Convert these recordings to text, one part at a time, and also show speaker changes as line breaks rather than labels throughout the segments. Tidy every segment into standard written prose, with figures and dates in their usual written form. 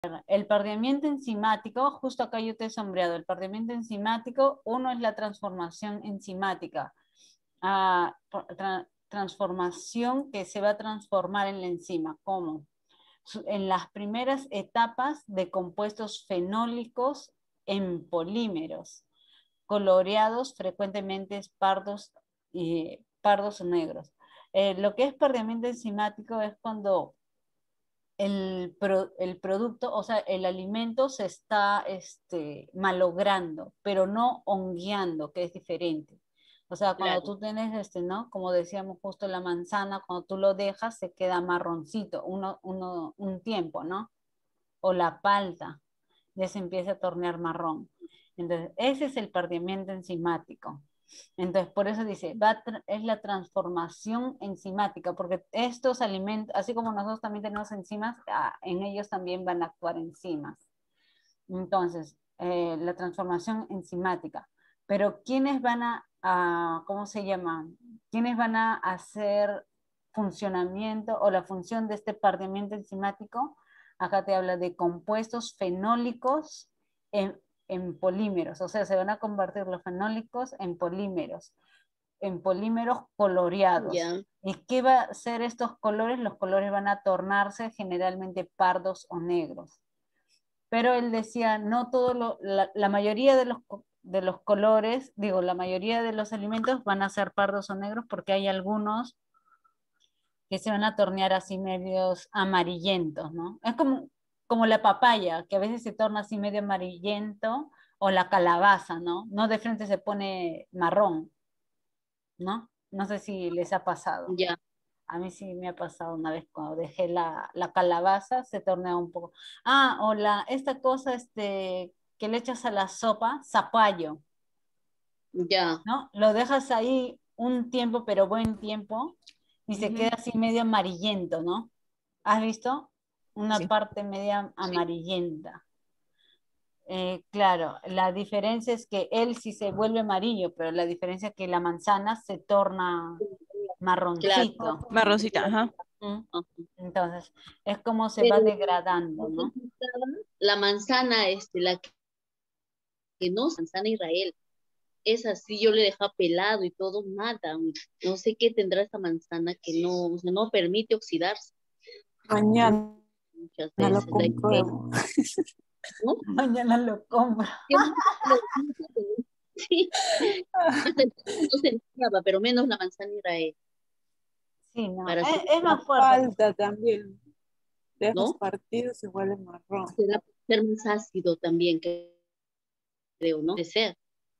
El perdimiento enzimático, justo acá yo te he sombreado, el perdimiento enzimático, uno es la transformación enzimática, transformación que se va a transformar en la enzima, ¿cómo? En las primeras etapas de compuestos fenólicos en polímeros, coloreados frecuentemente pardos o negros. Lo que es perdimiento enzimático es cuando el producto, o sea, el alimento se está malogrando, pero no hongueando, que es diferente. O sea, cuando
Claro.
tú tienes, ¿no? Como decíamos justo la manzana, cuando tú lo dejas, se queda marroncito un tiempo, ¿no? O la palta, ya se empieza a tornear marrón. Entonces, ese es el perdimiento enzimático. Entonces, por eso dice, es la transformación enzimática, porque estos alimentos, así como nosotros también tenemos enzimas, en ellos también van a actuar enzimas. Entonces, la transformación enzimática. Pero ¿quiénes van ¿cómo se llama? ¿Quiénes van a hacer funcionamiento o la función de este perdimiento enzimático? Acá te habla de compuestos fenólicos en, en polímeros, o sea, se van a convertir los fenólicos en polímeros coloreados.
Ya.
¿Y qué va a hacer estos colores? Los colores van a tornarse generalmente pardos o negros. Pero él decía, no todo la mayoría de los colores, digo, la mayoría de los alimentos van a ser pardos o negros porque hay algunos que se van a tornear así medios amarillentos, ¿no? Es como la papaya, que a veces se torna así medio amarillento, o la calabaza, ¿no? No de frente se pone marrón, ¿no? No sé si les ha pasado.
Ya.
A mí sí me ha pasado una vez cuando dejé la calabaza, se tornea un poco. O esta cosa que le echas a la sopa, zapallo,
Ya.
¿no? Lo dejas ahí un tiempo, pero buen tiempo, y se queda
Ujú.
así medio amarillento, ¿no? ¿Has visto? Una
Sí.
parte media
Sí.
amarillenta. Claro, la diferencia es que él sí se vuelve amarillo, pero la diferencia es que la manzana se torna
Claro.
marroncito.
Marroncita, ajá.
¿Mm?
Ajá.
Entonces, es como se va
Pero
degradando, ¿no?
la manzana, la que no, manzana Israel, es así, yo le dejaba pelado y todo, nada. No sé qué tendrá esta manzana que no, o sea, no permite oxidarse
Mañana
muchas
lo
veces.
compruebo.
¿No?
Mañana lo compro.
Sí, hasta el no se limpiaba, pero menos la manzana Israel,
Sí, no,
para ser,
es
La
más fuerte.
palta también. Dejas
¿no?
partido, se vuelve marrón.
Será por ser más ácido también, creo, ¿no? De ser.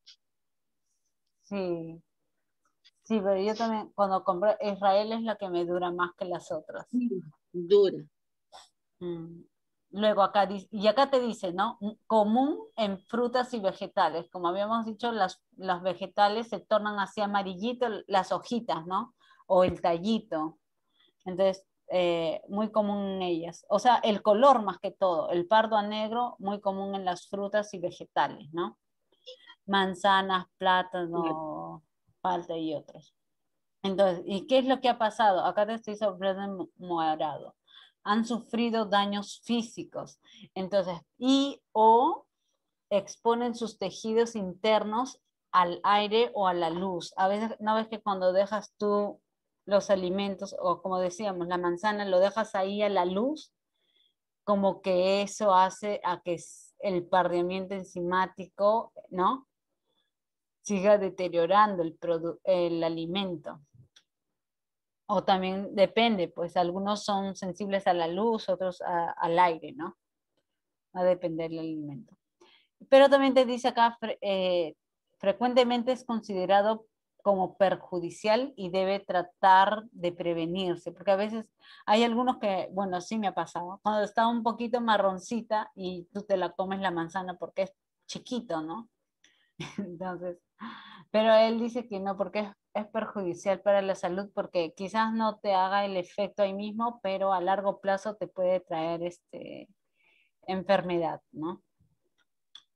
Sí, sí, pero yo también, cuando compro, Israel es la que me dura más que las otras.
Dura.
Mm. Luego acá dice, y acá te dice, ¿no? Común en frutas y vegetales. Como habíamos dicho, los vegetales se tornan así amarillitos, las hojitas, ¿no? O el tallito. Entonces, muy común en ellas. O sea, el color más que todo, el pardo a negro, muy común en las frutas y vegetales, ¿no? Manzanas, plátano, palta y otros. Entonces, ¿y qué es lo que ha pasado? Acá te estoy sobre morado. Han sufrido daños físicos. Entonces, y o exponen sus tejidos internos al aire o a la luz. A veces, ¿no ves que cuando dejas tú los alimentos, o como decíamos, la manzana, lo dejas ahí a la luz, como que eso hace a que el pardeamiento enzimático, ¿no? Siga deteriorando el alimento. O también depende, pues algunos son sensibles a la luz, otros al aire, ¿no? Va a depender del alimento. Pero también te dice acá, frecuentemente es considerado como perjudicial y debe tratar de prevenirse, porque a veces hay algunos que, bueno, sí me ha pasado, cuando está un poquito marroncita y tú te la comes la manzana porque es chiquito, ¿no? Entonces, pero él dice que no, porque es perjudicial para la salud, porque quizás no te haga el efecto ahí mismo, pero a largo plazo te puede traer enfermedad, ¿no?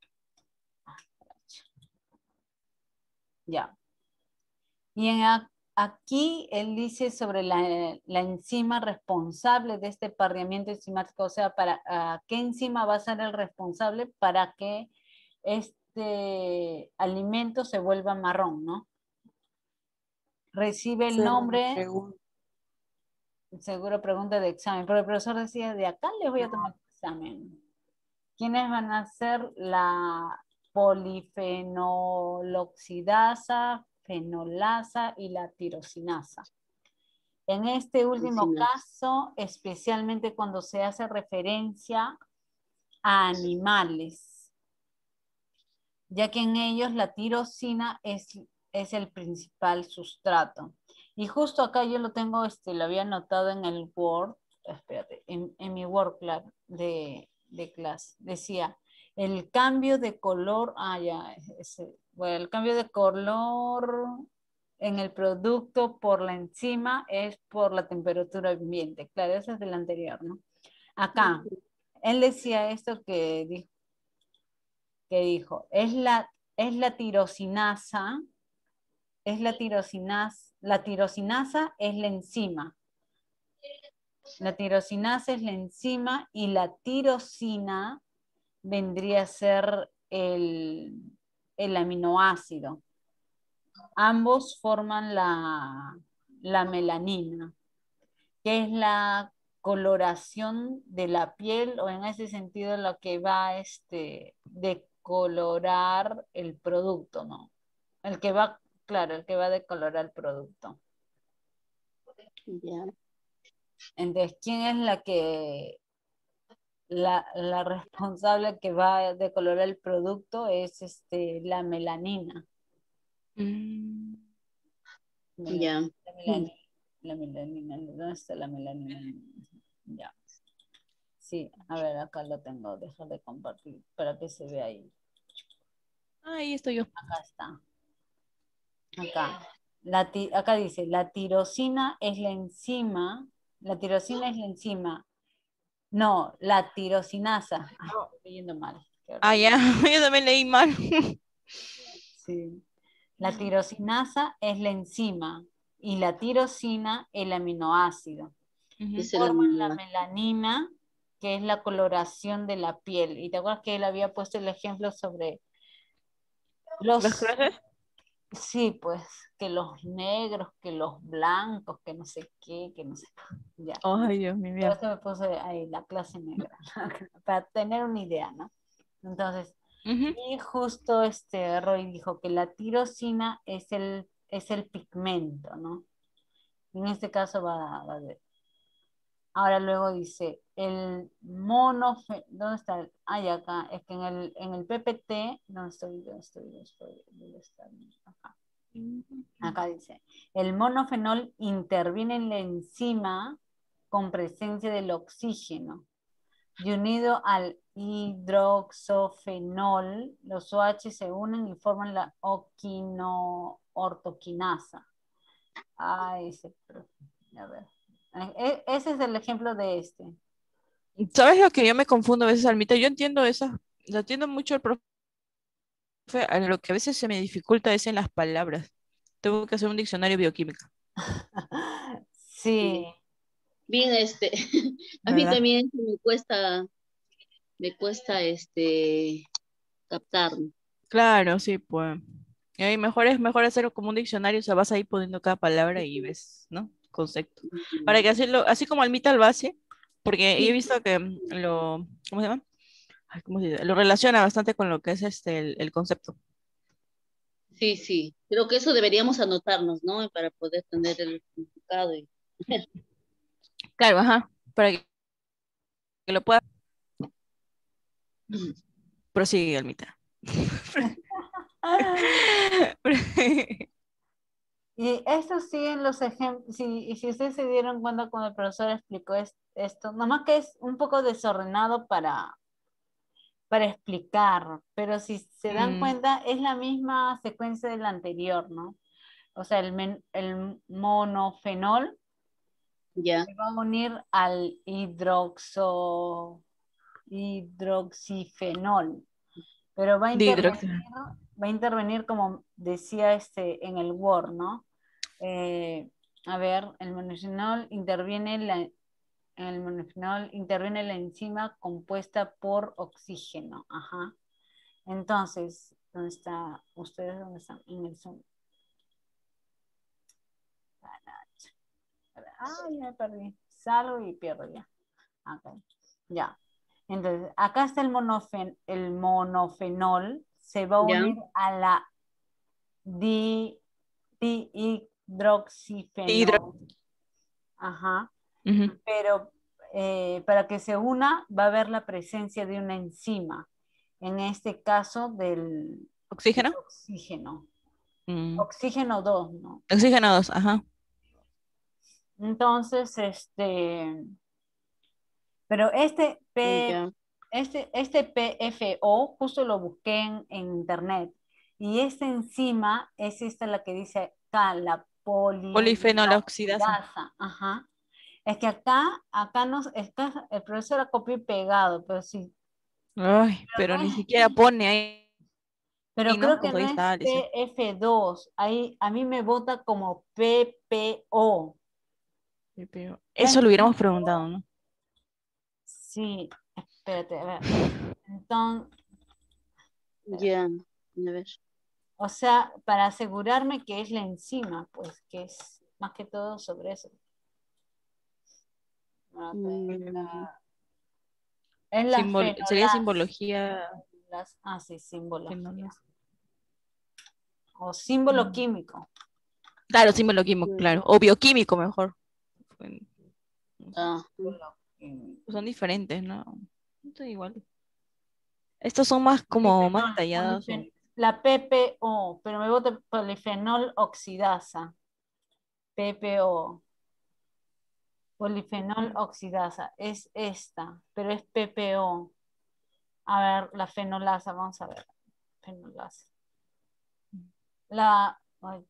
Ya. Y aquí él dice sobre la enzima responsable de este pardeamiento enzimático, o sea, qué enzima va a ser el responsable para que este alimento se vuelva marrón, ¿no? Recibe el
Esa era una
nombre,
pregunta.
seguro pregunta de examen, pero el profesor decía, de acá les voy a tomar el examen. ¿Quiénes van a ser la polifenoloxidasa, fenolasa y la tirosinasa? En este último caso, especialmente cuando se hace referencia a animales, ya que en ellos la tirosina es el principal sustrato. Y justo acá yo lo tengo, lo había anotado en el Word, espérate, en mi Word claro, de clase. Decía, el cambio de color, bueno, el cambio de color en el producto por la enzima es por la temperatura ambiente. Claro, eso es del anterior, ¿no? Acá, él decía esto que dijo, es la tirosinasa, la tirosinasa es la enzima. La tirosinasa es la enzima y la tirosina vendría a ser el aminoácido. Ambos forman la melanina, que es la coloración de la piel, o en ese sentido lo que va de colorar el producto, ¿no? El que va, claro, el que va a decolorar el producto.
Ya.
Entonces, ¿quién es la responsable que va a decolorar el producto? Es la melanina.
Ya.
La melanina. La melanina. ¿Dónde está la melanina? Ya. Sí, a ver, acá lo tengo. Dejar de compartir para que se vea ahí.
Ahí estoy yo.
Acá está. Acá. Acá dice, la tirosina es la enzima. La tirosina es la enzima. No, la tirosinasa. Ay, estoy leyendo mal.
Ah, ya, yo también leí mal.
Sí. La tirosinasa es la enzima y la tirosina el aminoácido.
Es el
Forman la
aminoácido.
melanina, que es la coloración de la piel. Y te acuerdas que él había puesto el ejemplo sobre
¿Las
los,
clases?
sí, pues, que los negros, que los blancos, que no sé qué, que no sé qué. Ya.
Ay, Dios mío,
Por
ya.
eso me puse ahí la clase negra, para tener una idea, ¿no? Entonces,
Ujú.
y justo Roy dijo que la tirosina es el pigmento, ¿no? En este caso va de... Ahora luego dice, el ¿dónde está? Ay, acá, es que en el PPT, ¿dónde está? Acá. Acá dice, el monofenol interviene en la enzima con presencia del oxígeno y unido al hidroxofenol, los OH se unen y forman la ortoquinasa. A ver. Ese es el ejemplo de
¿Sabes lo que yo me confundo a veces, Almita? Yo entiendo esa, lo entiendo mucho el profe, a lo que a veces se me dificulta es en las palabras. Tengo que hacer un diccionario bioquímica,
Sí,
Sí. Bien, a mí
¿verdad?
también me cuesta captar.
Claro, sí, pues. Y ahí mejor hacerlo como un diccionario, o sea, vas ahí poniendo cada palabra y ves, ¿no? Concepto. Para que hacerlo, así como Almita lo hace, porque yo he
Sí,
visto que ¿cómo se llama? Ay, ¿cómo se dice? Lo relaciona bastante con lo que es el concepto.
sí, sí. Creo que eso deberíamos anotarnos, ¿no? Para poder tener el significado.
Claro, ajá, para que lo pueda. Prosigue, Almita.
y esto sí en los ejemplos, y si ustedes se dieron cuenta cuando el profesor explicó esto, nomás que es un poco desordenado para explicar, pero si se dan
Mm,
cuenta es la misma secuencia del anterior, ¿no? O sea, el monofenol
Ya.
se va a unir al hidroxifenol, pero
de hidróxido.
va a intervenir como decía en el Word, ¿no? Eh, a ver, el monofenol interviene en la enzima compuesta por oxígeno. Ajá. Entonces, ¿dónde está? ¿Ustedes dónde están? En el Zoom. Ya me perdí. Salgo y pierdo ya. Ok. Ya. Entonces, acá está el monofenol. Se va a
¿Ya?
unir a la dihidroxifenol. Ajá.
Ujú.
Pero para que se una va a haber la presencia de una enzima. En este caso del
¿Oxígeno?
oxígeno.
Mm.
Oxígeno 2, ¿no?
Oxígeno 2, ajá.
Entonces, pero
Ya.
este PFO justo lo busqué en internet y esta enzima es esta la que dice acá, la
Polifenol oxidasa.
polifenoxidasa. Ajá. Es que acá el profesor ha copiado y pegado, pero sí,
Ay,
pero
pero
no
ni
es,
siquiera pone ahí,
pero
¿no?
creo que
Pues
no
ahí
es
está, dice.
PF2, ahí a mí me vota como PPO.
Sí, pero
No es
eso lo hubiéramos preguntado,
PPO.
¿no?
Sí, espérate, a ver. Entonces,
Ya. A ver.
o sea, para asegurarme que es la enzima, pues, que es más que todo sobre eso.
Mm,
Es la
Sería
fenolasa.
simbología
Sí, simbología.
fenolasa.
O símbolo
Mm.
químico.
Claro, símbolo químico,
mm,
claro. O bioquímico mejor. Bueno, no sé.
ah,
Símbolo químico.
Son diferentes, ¿no? No estoy igual. Estos son más como más
Polifenol,
detallados.
la PPO, pero me vota polifenol oxidasa. PPO. Polifenol oxidasa. Es esta, pero es PPO. A ver, la fenolasa, vamos a ver. Fenolasa. Ay,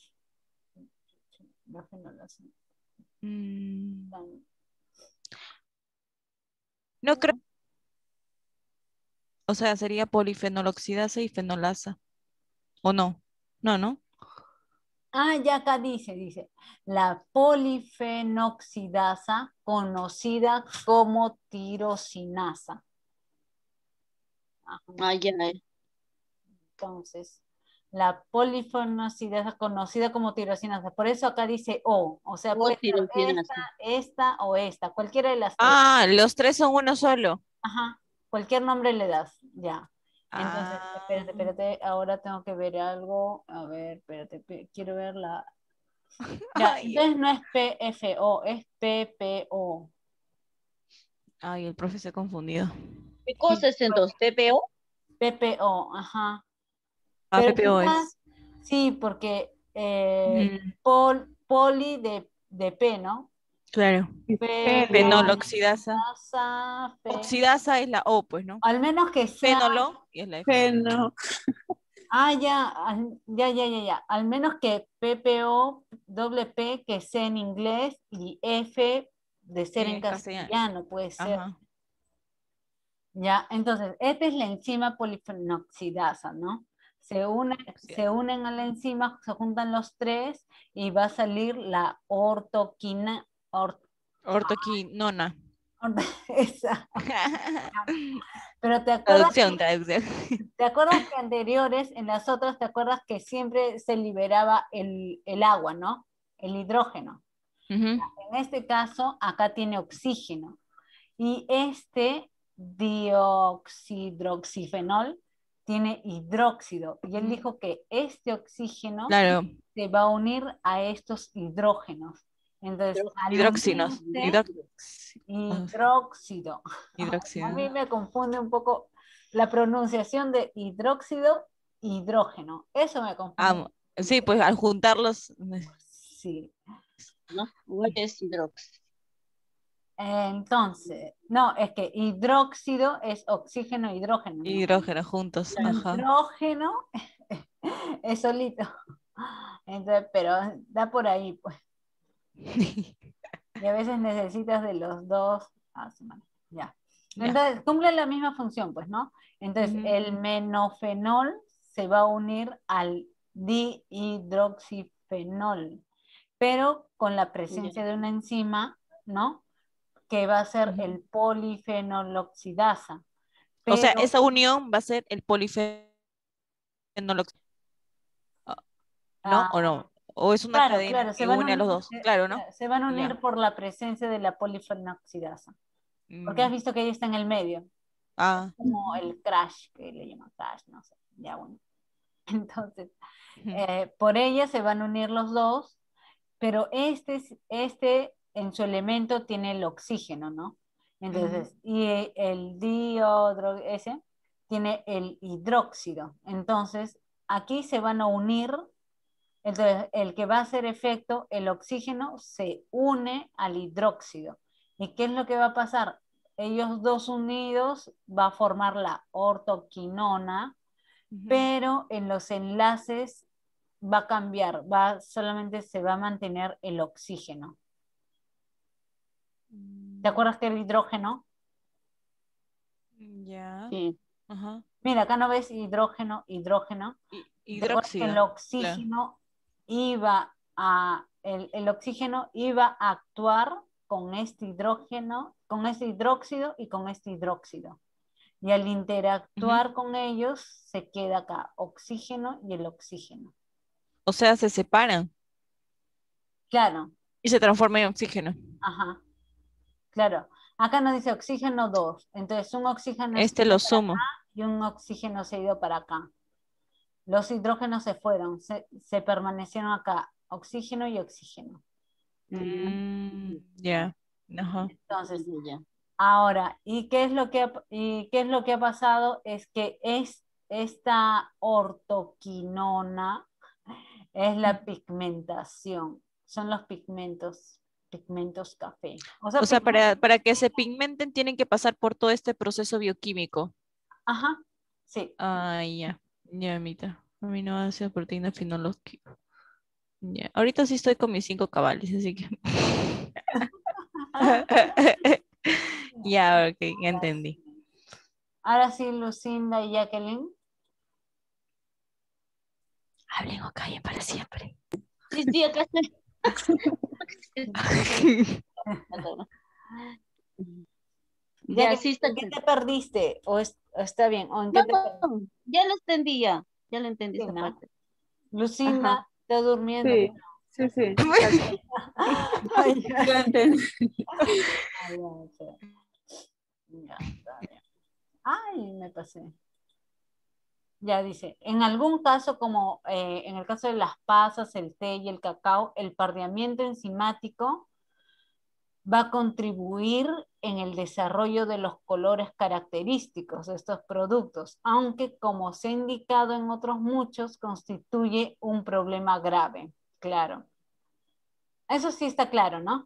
la fenolasa.
Mm, no creo, o sea, sería polifenoloxidasa y fenolasa. ¿O no? No, ¿no?
Ya acá dice, la polifenoxidasa conocida como tirosinasa. Ajá.
ya.
Entonces, la polifenoxidasa conocida como tirosinasa. Por eso acá dice O sea,
O
puede ser
tirosinasa.
esta o esta, cualquiera de las tres.
Ah, los tres son uno solo.
Ajá, cualquier nombre le das, ya. Entonces,
Ah,
espérate, ahora tengo que ver algo. A ver, espérate, quiero ver la. Ya,
ay,
entonces no es PFO, es PPO.
ay, el profe se ha confundido.
¿Qué
Sí,
cosa es entonces? ¿PPO?
PPO, ajá.
Ah,
Pero
PPO
quizás,
es.
sí, porque
Mm,
poli de P, ¿no?
claro.
Fenol,
Fenoloxidasa.
asa,
Oxidasa es la O, pues, ¿no?
al menos que sea,
Fenolo y es la F.
Bueno,
ya, ya. Al menos que PPO, doble P, que sea en inglés y F de ser en
En castellano.
castellano, puede ser.
Ajá.
Ya, entonces, esta es la enzima polifenoxidasa, ¿no? Se
Oxidasa.
unen a la enzima, se juntan los tres y va a salir la ortoquina,
Ortoquinona.
esa. Pero
Traducción, traducción.
¿te acuerdas que anteriores, en las otras, te acuerdas que siempre se liberaba el agua, ¿no? El hidrógeno.
Ujú.
En este caso, acá tiene oxígeno. Y este dioxidroxifenol tiene hidróxido. Y él dijo que este oxígeno
Claro.
se va a unir a estos hidrógenos. Entonces, al
Hidróxinos.
unirse, hidróxido. A
Hidróxido.
mí me confunde un poco la pronunciación de hidróxido, hidrógeno. Eso me confunde.
Ah, sí, pues al juntarlos.
Sí.
¿No? What is hidrox?
Entonces, no, es que hidróxido es oxígeno, hidrógeno, ¿no?
Hidrógeno juntos. Ajá.
Hidrógeno es solito. Entonces, pero da por ahí, pues. Y a veces necesitas de los dos. Sí, vale, ya.
Ya.
Entonces, cumple la misma función, pues, ¿no? Entonces,
Ujú.
el menofenol se va a unir al dihidroxifenol. pero con la presencia de una enzima, ¿no? Que va a ser
Ujú.
el polifenoloxidasa.
O sea,
Pero,
esa unión va a ser el polifenol, ¿no? ¿O
ah,
no? ¿O es una
claro,
cadena
claro,
que une a los dos? Claro, ¿no?
se van a
Ya.
unir por la presencia de la polifenoxidasa. Porque has
Mm.
visto que ella está en el medio,
Ah.
como el crash, que le llaman crash, no sé, ya bueno. Entonces,
Ujú,
por ella se van a unir los dos, pero este en su elemento tiene el oxígeno, ¿no?
ujú,
Entonces, y el diodro ese tiene el hidróxido. Entonces, aquí se van a unir. Entonces, el que va a hacer efecto, el oxígeno se une al hidróxido. ¿Y qué es lo que va a pasar? Ellos dos unidos va a formar la ortoquinona,
ujú.
pero en los enlaces va a cambiar, solamente se va a mantener el oxígeno. ¿Te
Mm,
acuerdas que el hidrógeno?
ya.
Sí.
Ajá.
Mira, acá no ves hidrógeno, hidrógeno. ¿Te acuerdas que el
Hidróxido. Claro.
oxígeno el oxígeno iba a actuar con este hidrógeno, con este hidróxido y con este hidróxido? Y al
Ujú.
interactuar con ellos se queda acá oxígeno y el oxígeno.
O sea, se separan
Claro,
y se transforman en oxígeno.
ajá, claro. Acá nos dice oxígeno 2. Entonces un oxígeno se ha
Este
ido
lo
para acá
sumo.
y un oxígeno se ha ido para acá. Los hidrógenos se fueron, se permanecieron acá, oxígeno y oxígeno.
Ya. Ajá.
Entonces,
Ya.
ahora, ¿y qué es lo que ha pasado? Es que esta ortoquinona es la pigmentación, son los pigmentos café. O
O
sea,
sea,
pigmentos,
para que se pigmenten tienen que pasar por todo este proceso bioquímico.
ajá, sí.
Ah, ya. Ya, amita. Aminoácidos, proteínas, fenológicos. Ya. Ahorita sí estoy con mis 5 cabales, así que. Ya, ok, ya entendí.
Ahora sí, Lucinda y Jacqueline.
Hablen o callen para siempre.
Sí, sí, acá está. Ya,
Jacqueline,
sí está.
¿en qué te perdiste? ¿O está bien? ¿O en
No,
qué te perdiste?
ya lo entendí ya. Ya lo entendí
Sí,
esa
¿no?
parte. Ajá.
Lucinda, está durmiendo.
Sí, sí, sí.
Ay,
Yo
ya.
entendí.
Ay, ya, está bien. Ay, me pasé. Ya dice, en algún caso, como en el caso de las pasas, el té y el cacao, el pardeamiento enzimático va a contribuir en el desarrollo de los colores característicos de estos productos, aunque como se ha indicado en otros muchos, constituye un problema grave. Claro. Eso sí está claro, ¿no?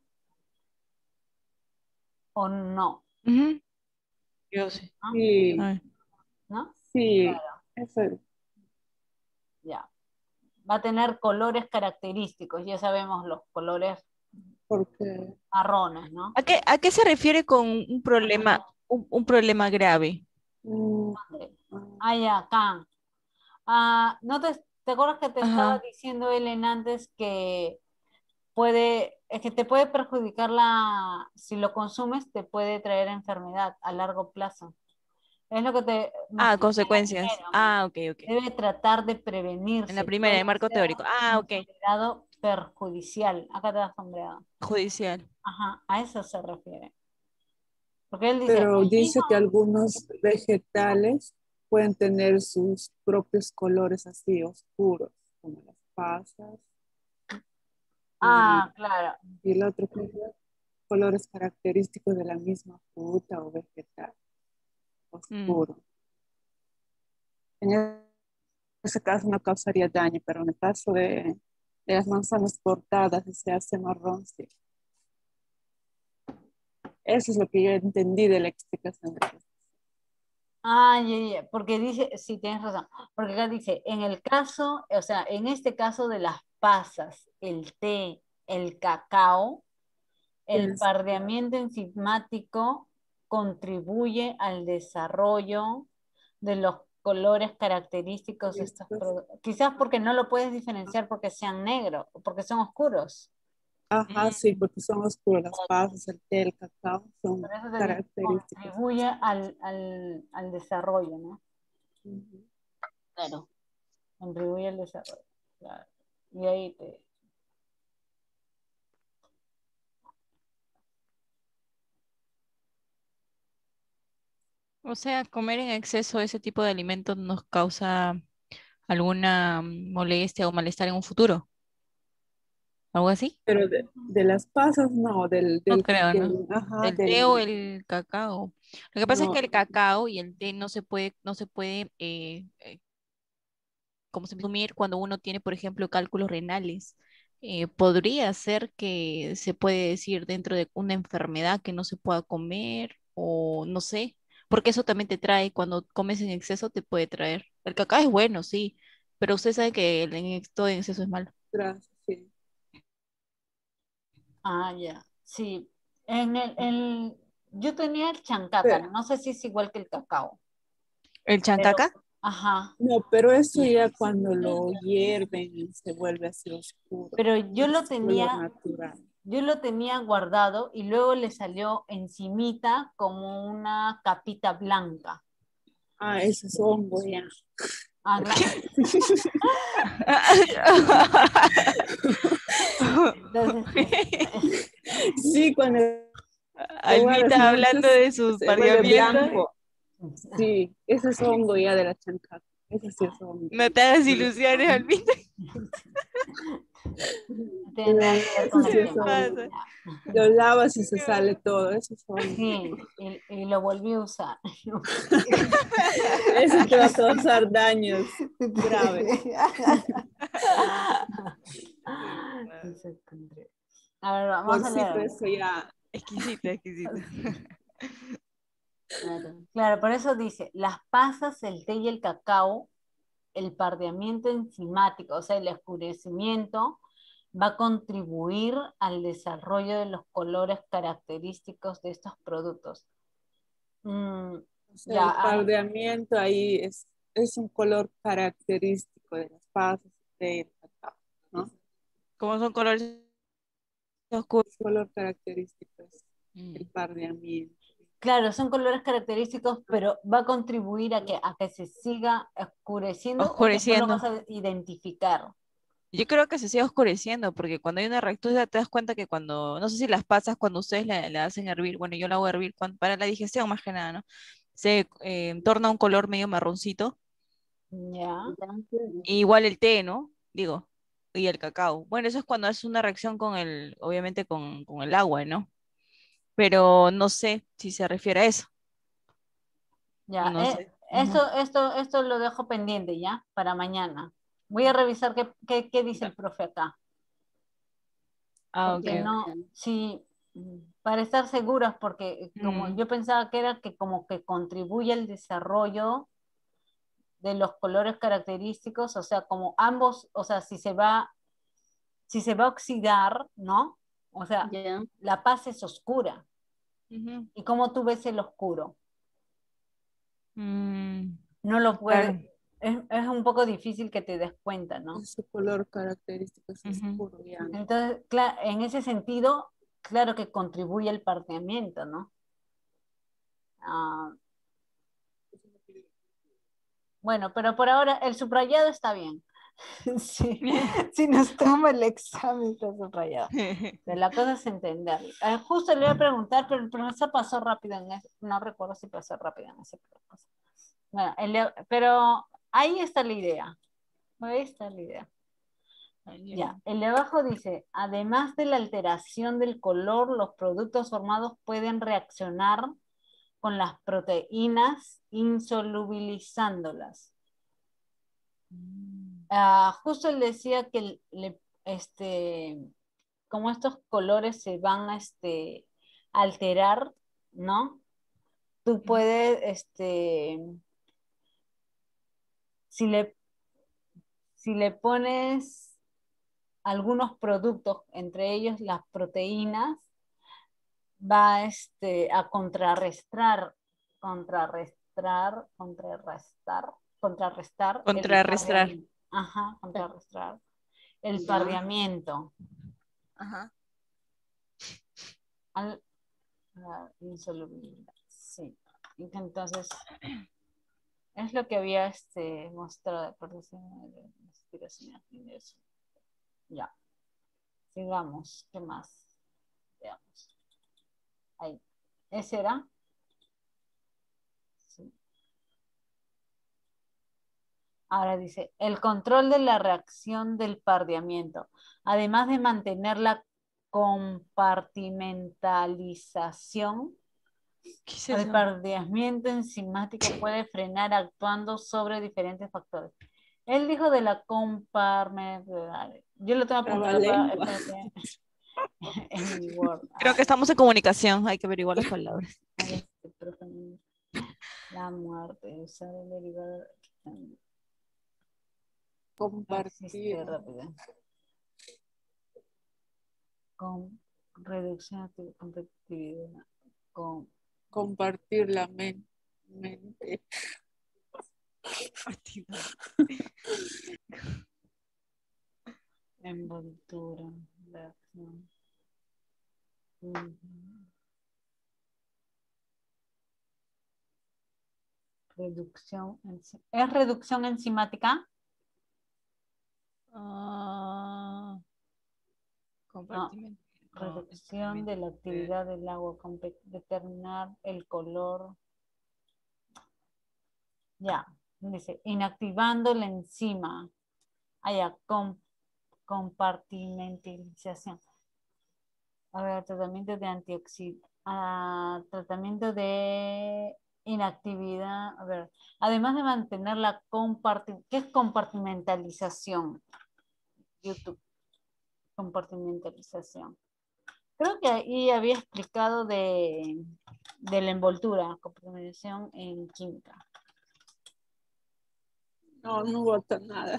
¿O no?
Ujú, yo sí.
¿No?
Sí,
Ay,
¿No?
sí,
Claro,
eso es
ya. Va a tener colores característicos, ya sabemos los colores
porque
marrones, ¿no?
a qué se refiere con un problema grave?
mm,
Ah, ya, acá. ¿No te acuerdas que te estaba
Ajá.
diciendo Ellen antes que es que te puede perjudicar si lo consumes, te puede traer enfermedad a largo plazo? Es lo que nos
Ah,
explica en la
consecuencias.
primera.
Ah, ok, ok.
Debe tratar de
En la
prevenirse,
primera,
solo
el marco
sea
teórico. Ah, ok.
considerado perjudicial. Acá te das sombreado.
Judicial.
Ajá, a eso se refiere. Porque él dice,
pero
el
dice
mismo,
que algunos vegetales pueden tener sus propios colores así oscuros, como las pasas y,
claro.
y el otro que es colores característicos de la misma fruta o vegetal
Mm.
oscuro. En ese caso no causaría daño, pero en el caso de las manzanas cortadas y se hace marrón, sí. Eso es lo que yo entendí de la explicación de la.
Porque dice, sí, tienes razón, porque acá dice, en el caso, o sea, en este caso de las pasas, el té, el cacao, el
Yes.
pardeamiento enzimático contribuye al desarrollo de los colores característicos de estos
Listos.
productos. Quizás porque no lo puedes diferenciar porque sean negros o porque son oscuros.
Ajá, sí, porque son oscuros. Las pasas, el té, el cacao son
Por eso te digo,
características.
contribuye al desarrollo, ¿no?
Ujú.
Claro.
Contribuye al desarrollo. Claro. Y ahí te...
O sea, comer en exceso ese tipo de alimentos nos causa alguna molestia o malestar en un futuro. ¿Algo así?
Pero de las pasas, no,
No creo, ¿no?
ajá,
El té o el cacao. Lo que pasa es que
no,
el cacao y el té no se puede como se consumir cuando uno tiene, por ejemplo, cálculos renales. Podría ser que se puede decir dentro de una enfermedad que no se pueda comer o no sé, porque eso también te trae, cuando comes en exceso te puede traer. El cacao es bueno, sí, pero usted sabe que todo en exceso es malo.
gracias, sí.
Ah, ya. Sí. Yo tenía el
Pero,
chancácano, no sé si es igual que el cacao,
¿El
pero,
chancaca?
ajá.
no, pero eso ya cuando lo hierven y se vuelve así oscuro.
Pero
Es color natural.
yo lo tenía guardado y luego le salió encimita como una capita blanca.
Ah, eso es hongo ya.
Ah, entonces,
Sí, cuando lo guardas
Almita hablando
muchos,
de sus
se vuelve
pargamientos.
blanco. Sí, ese es hongo ya de la chancaca. Ese sí es hongo.
No te hagas ilusiones, Almita.
no tiene nada que ver
Eso
con
¿Qué
el
sí
le
es
tema.
hongo.
pasa?
Lo lavas y se sale todo. Eso es hongo.
Sí, y lo volví a usar.
Eso te va a causar daños graves.
A ver, vamos
Por
a
sí,
leer.
eso ya.
Exquisita, exquisita.
Claro, claro, por eso dice, las pasas, el té y el cacao, el pardeamiento enzimático, o sea, el oscurecimiento, va a contribuir al desarrollo de los colores característicos de estos productos. Mm,
O sea, el
ya,
pardeamiento ahí es un color característico de las pasas y del cacao, ¿no?
¿Cómo son colores oscuros?
El color característico es el
Mm.
pardeamiento.
claro, son colores característicos, pero va a contribuir a que se siga oscureciendo o que no lo
Oscureciendo.
vas a identificar.
Yo creo que se sigue oscureciendo, porque cuando hay una reacción, te das cuenta que cuando, no sé si las pasas, cuando ustedes la hacen hervir, bueno, yo la hago hervir para la digestión más que nada, ¿no? Se torna un color medio marroncito.
Ya,
Y igual el té, ¿no? Digo, y el cacao. Bueno, eso es cuando es una reacción obviamente con el agua, ¿no? Pero no sé si se refiere a eso.
ya.
No sé. Ujú.
Esto lo dejo pendiente ya para mañana. Voy a revisar qué dice el profe acá.
Ah, ok,
Porque
Ya.
ok.
no, sí, para estar seguros, porque como
Mm,
yo pensaba que era que como que contribuye al desarrollo de los colores característicos, o sea, como ambos, o sea, si se va a oxidar, ¿no? O sea,
Ya.
la paz es oscura.
ujú.
¿Y cómo tú ves el oscuro?
Mm,
No lo
claro.
puede, es un poco difícil que te des cuenta, ¿no?
Su color característico es
Ujú.
oscuro ya.
Entonces, en ese sentido, claro que contribuye al pardeamiento, ¿no? Ah, bueno, pero por ahora el subrayado está bien. Sí, si nos toma el examen está subrayado. De la cosa es entenderlo. Justo le iba a preguntar, pero el profesor pasó rápido no recuerdo si pasó rápido en ese cosa. Bueno, pero ahí está la idea. Ahí está la idea. Ya, el de abajo dice, además de la alteración del color, los productos formados pueden reaccionar con las proteínas insolubilizándolas.
Mm,
Justo él decía que como estos colores se van a alterar, ¿no? Tú
ujú.
puedes, si le pones algunos productos, entre ellos las proteínas, va a contrarrestar el
Contrarrestar.
pardeamiento. Ajá, contrarrestar el pardeamiento.
Ajá.
La insolubilidad, sí. Entonces, es lo que había mostrado de protección de respiración y eso. Ya. Sigamos. ¿Qué más? Veamos. Ahí. ¿Ese era? Sí. Ahora dice, el control de la reacción del pardeamiento, además de mantener la compartimentalización,
¿Qué es
el
eso?
pardeamiento enzimático puede frenar actuando sobre diferentes factores. Él dijo de la compartimentalización. Yo lo tengo apuntado para,
Trabalengua.
espérate, en mi Word.
Creo que estamos en comunicación, hay que averiguar las palabras.
La muerte, usar el derivado.
Compartir.
Existe rápido. Con reducción de competitividad. Con
Compartir la mente.
envoltura. Reacción. Reducción. ¿Es reducción enzimática?
Compartimento.
Reducción de la actividad del agua, determinar el color. Ya, dice, inactivando la enzima. Ya, compartimentalización. A ver, tratamiento de tratamiento de inactividad. A ver, además de mantener la ¿qué es compartimentalización? YouTube. Compartimentalización. Creo que ahí había explicado de la envoltura, compartimentación en química.
No, no bota nada.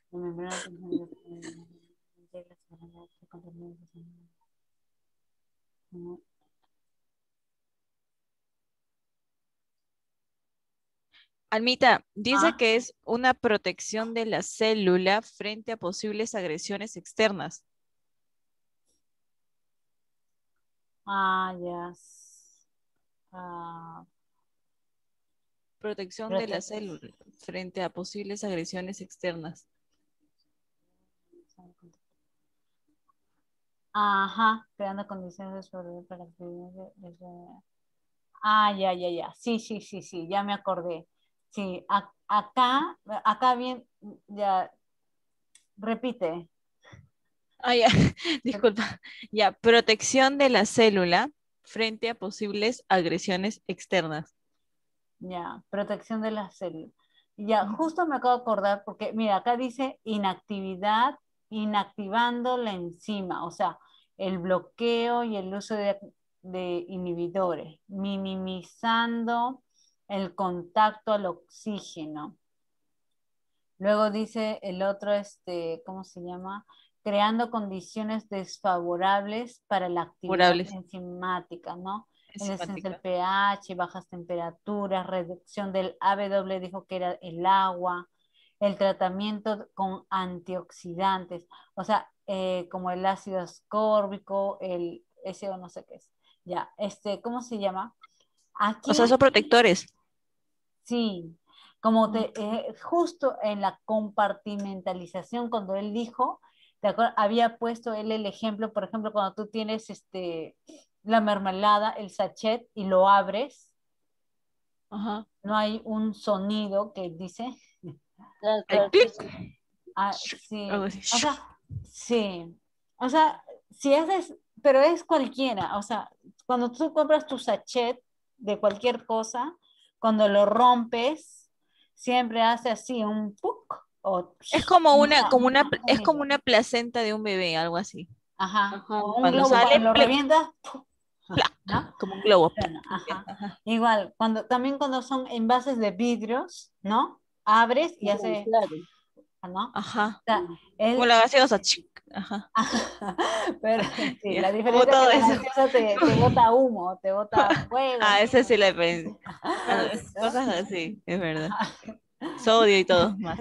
Almita, dice que es una protección de la célula frente a posibles agresiones externas.
Ya.
Protección de la célula frente a posibles agresiones externas.
Ajá, creando condiciones para actividades. Ya. Sí, ya me acordé. Sí, acá bien, ya, repite.
Ya, disculpa. Ya, protección de la célula frente a posibles agresiones externas.
Ya, protección de las células. Ya, justo me acabo de acordar porque, mira, acá dice inactividad, inactivando la enzima, o sea, el bloqueo y el uso de inhibidores, minimizando el contacto al oxígeno. Luego dice el otro, ¿cómo se llama? Creando condiciones desfavorables para la actividad enzimática, ¿no? El descenso del pH, bajas temperaturas, reducción del AW, dijo que era el agua, el tratamiento con antioxidantes, o sea, como el ácido ascórbico, ese o no sé qué es. Ya, ¿cómo se llama? Aquí,
o sea, son protectores.
Sí, como justo en la compartimentalización, cuando él dijo, ¿te acuerdas? Había puesto él el ejemplo, por ejemplo, cuando tú tienes la mermelada, el sachet, y lo abres, no hay un sonido que dice. Sí, o sea, sí, o sea, si haces, pero es cualquiera, o sea, cuando tú compras tu sachet de cualquier cosa, cuando lo rompes, siempre hace así un puk o
es como
un
una placenta de un bebé, algo así.
Ajá. O un
Cuando
globo,
sale,
cuando lo revientas, ¿no?
como un globo.
Bueno, ajá. Igual, también cuando son envases de vidrios, ¿no? Abres y hace, ¿no?
Ajá.
O sea,
como la gaseosa. Ajá.
Pero sí,
Yeah.
la diferencia es
todo
que la
eso.
gaseosa te bota humo, te bota fuego.
Ese sí le pensé.
¿No?
Cosas así, es verdad. Sodio y todo más.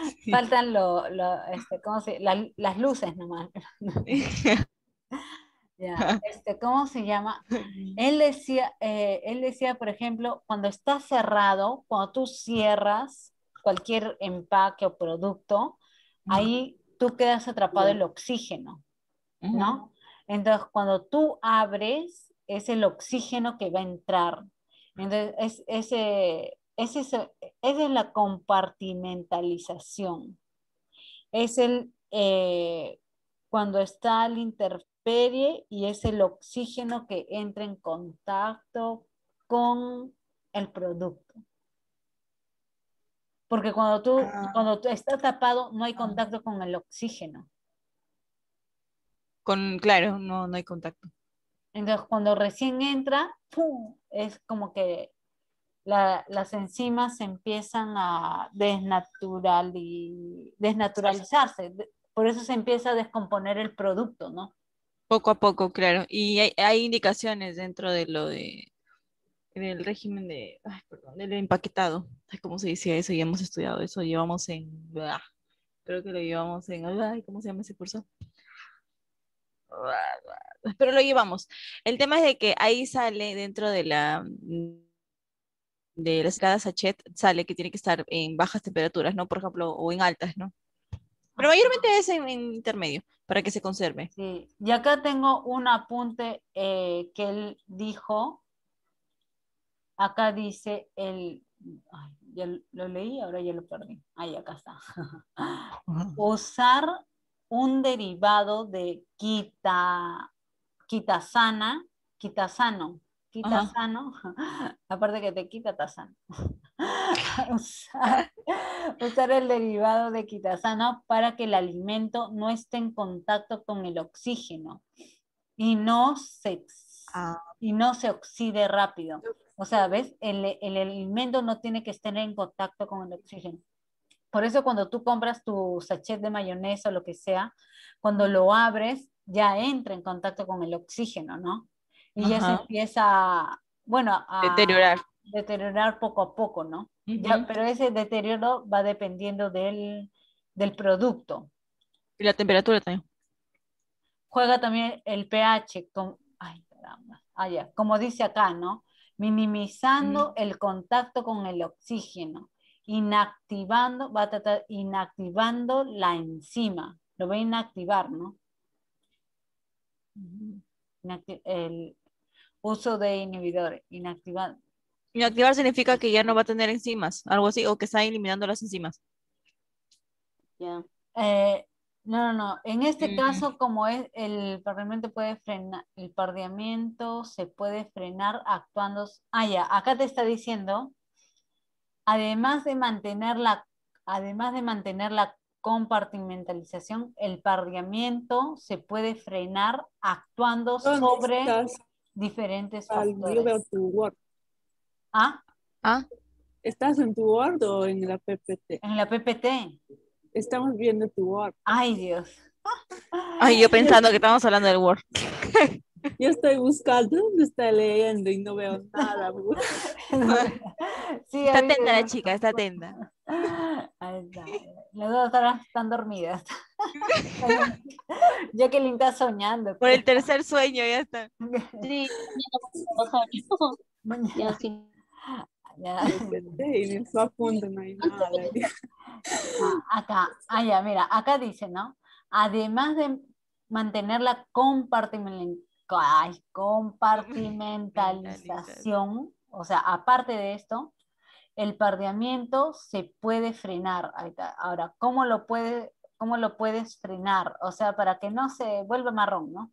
Faltan ¿cómo las luces nomás. Ya, ¿cómo se llama? Él decía, por ejemplo, cuando está cerrado, cuando tú cierras cualquier empaque o producto, ahí tú quedas atrapado el oxígeno,
Ujú.
¿no? Entonces, cuando tú abres, es el oxígeno que va a entrar. Entonces, esa es la compartimentalización. Es cuando está a la intemperie y es el oxígeno que entra en contacto con el producto. Porque cuando tú estás tapado, no hay contacto con el oxígeno.
Claro, no, no hay contacto.
Entonces, cuando recién entra, ¡pum! Es como que las enzimas empiezan a desnaturalizarse. Por eso se empieza a descomponer el producto, ¿no?
Poco a poco, claro. Y hay indicaciones dentro de del régimen ay, perdón, del empaquetado. Ay, ¿cómo se dice eso? Ya hemos estudiado eso, llevamos creo que lo llevamos ay, ¿cómo se llama ese curso? Pero lo llevamos. El tema es de que ahí sale dentro de cada sachet, sale que tiene que estar en bajas temperaturas, ¿no? Por ejemplo, o en altas, ¿no? Pero mayormente es en intermedio, para que se conserve.
Sí, y acá tengo un apunte que él dijo. Acá dice ay, ya lo leí, ahora ya lo perdí. Ahí, acá está.
Ajá.
Usar un derivado de quitasana,
Ajá.
quitasano, aparte que te quita tasano. Usar, usar el derivado de quitasano para que el alimento no esté en contacto con el oxígeno y
Ah,
y no se oxide rápido. O sea, ¿ves? El alimento no tiene que estar en contacto con el oxígeno. Por eso cuando tú compras tu sachet de mayonesa o lo que sea, cuando lo abres, ya entra en contacto con el oxígeno, ¿no? Y ya se
ajá.
empieza, bueno, a
Deteriorar.
deteriorar poco a poco, ¿no? Ya,
Ujú.
pero ese deterioro va dependiendo del producto.
Y la temperatura también.
Juega también el pH, ay, caramba, ya, como dice acá, ¿no?
Ujú.
Minimizando el contacto con el oxígeno, va a tratar inactivando la enzima, lo va a inactivar, ¿no?
Ujú.
El uso de inhibidores, inactivando.
Inactivar significa que ya no va a tener enzimas, algo así, o que está eliminando las enzimas.
Ya.
Eh, no, no, no. En este
Mm.
caso, como es el pardeamiento puede frenar, el pardeamiento se puede frenar actuando. Ya, acá te está diciendo, además de mantener además de mantener la compartimentalización, el pardeamiento se puede frenar actuando
¿Dónde
sobre
estás?
diferentes
Yo veo
factores.
tu Word.
Ah,
Ah,
¿Estás en tu Word o en la PPT?
en la PPT.
Estamos viendo tu Word.
Ay, Dios.
ay, yo
Yo,
pensando que estamos hablando del Word.
yo estoy buscando dónde está leyendo y no veo nada.
Sí,
Está
ha habido.
atenta la chica, está atenta.
Ahí está. Las dos están dormidas. Jacqueline está soñando,
Por el
creo.
tercer sueño ya está.
Sí, mañana voy a trabajar yo. Ya,
Mañana.
sí.
Ya.
PPT y en su apunte no hay nada.
Acá, ya, mira, acá dice, ¿no? Además de mantener la
Mentalizar.
compartimentalización, o sea, aparte de esto, el pardeamiento se puede frenar. Ahí está. Ahora, cómo lo puedes frenar? O sea, para que no se vuelva marrón, ¿no?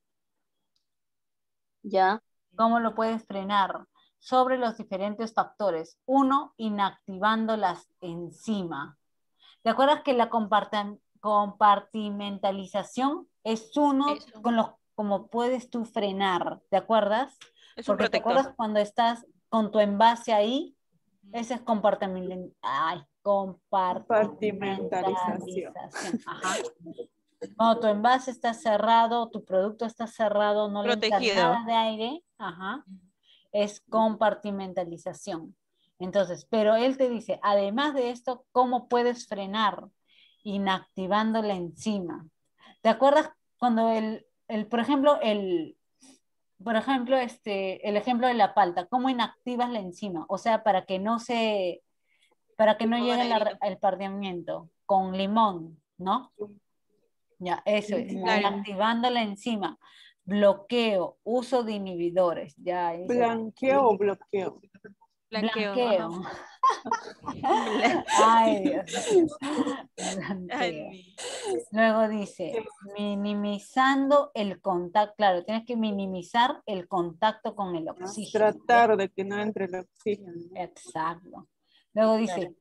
Ya.
¿Cómo lo puedes frenar? Sobre los diferentes factores. Uno, inactivando las enzimas. ¿Te acuerdas que la compartimentalización es uno
Eso.
con los como puedes tú frenar? ¿Te acuerdas?
Es un
Porque te
protector.
acuerdas cuando estás con tu envase ahí, ese es
Compartimentalización.
compartimentalización. Ajá. Cuando tu envase está cerrado, tu producto está cerrado, no le entra
Protegido.
nada de aire, ajá, es compartimentalización. Entonces, pero él te dice, además de esto, ¿cómo puedes frenar? Inactivando la enzima. ¿Te acuerdas cuando por ejemplo, por ejemplo, el ejemplo de la palta, ¿cómo inactivas la enzima? O sea, para que no
Ponga
llegue
negrito.
el pardeamiento, con limón, ¿no? Ya, eso es,
Claro.
inactivando la enzima, bloqueo, uso de inhibidores, ya, eso.
¿Blanqueo o bloqueo?
Blanqueo. Ajá.
Blanqueo.
Blan-
Ay, Dios.
Ay,
Blanqueo.
mi-
Luego dice, minimizando el contacto, claro, tienes que minimizar el contacto con el oxígeno.
Tratar de que no entre el oxígeno.
Exacto. Luego dice,
Claro.